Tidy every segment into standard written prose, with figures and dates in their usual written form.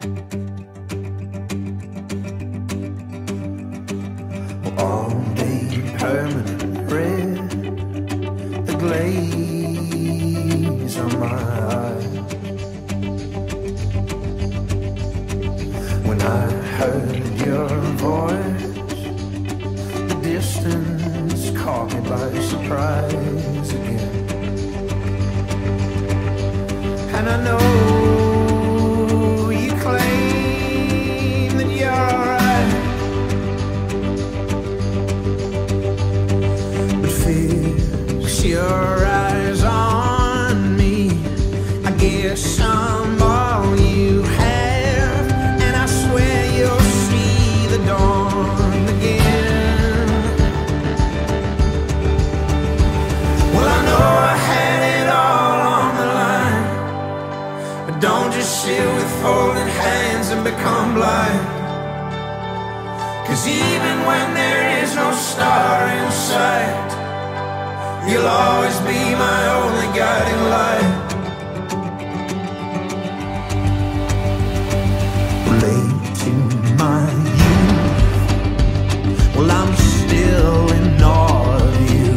All day permanent red, the glaze on my eyes. When I heard your voice, the distance caught me by surprise again. And I know you claim that you're right, but fix your eyes on me. I guess I'm all you have, and I swear you'll see the dawn again. Well, I know I had it all on the line, but don't just sit with folded hands and become blind. 'Cause even when there is no star in sight, you'll always be my only guiding light. Late to my youth, well, I'm still in awe of you.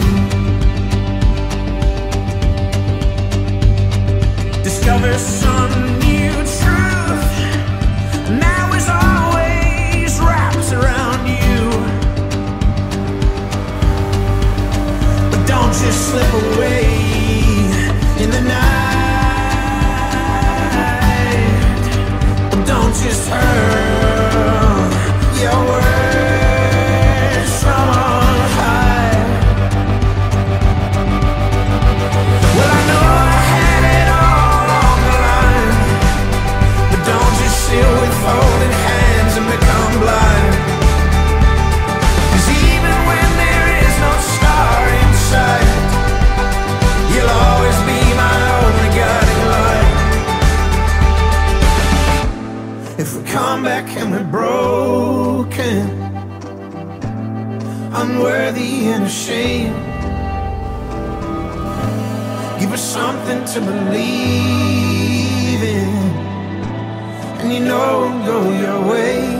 Discover some new truth, now is always wrapped around you. But don't just slip away in the night. Don't just hurl your words from on high. Well, I know I had it all on the line, but don't just sit with folded hands and become blind. 'Cause even when there is no star in sight, you'll always be my only guiding light. If we come back and we're broken, unworthy and ashamed, give us something to believe in, and you know it'll go your way.